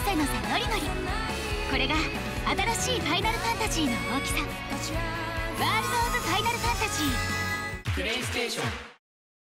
せのせノリノリ。これが新しいファイナルファンタジーの大きさ。ワールド・オブ・ファイナルファンタジー。 プレイステーション